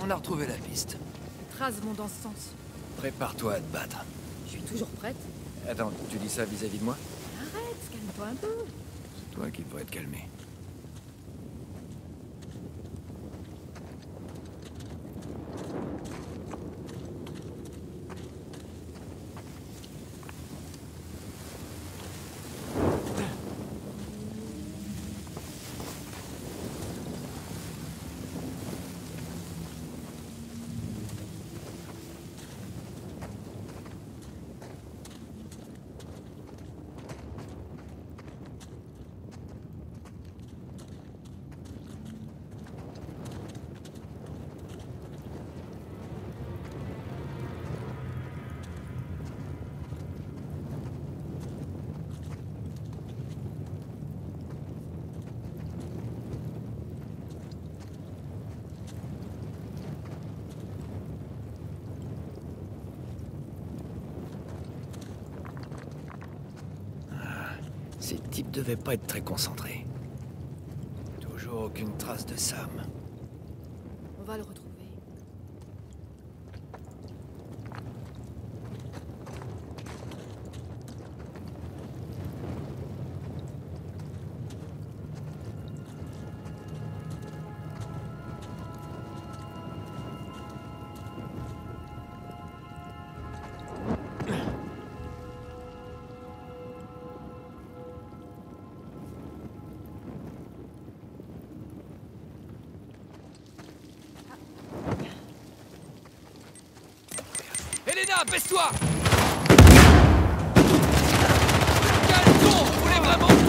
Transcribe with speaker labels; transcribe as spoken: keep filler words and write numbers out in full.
Speaker 1: On a retrouvé la piste.
Speaker 2: Les traces vont dans ce sens.
Speaker 1: Prépare-toi à te battre.
Speaker 2: Je suis toujours prête.
Speaker 1: Attends, tu dis ça vis-à-vis de moi?
Speaker 2: Arrête, calme-toi un peu.
Speaker 1: C'est toi qui devrais te calmer. Ces types devaient pas être très concentrés. Toujours aucune trace de Sam.
Speaker 2: On va le retrouver.
Speaker 1: Elena, baisse-toi! Calme-toi! On voulait vraiment...